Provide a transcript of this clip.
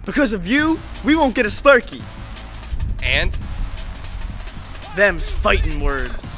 Because of you, we won't get a Sparky. And? Them's fighting words.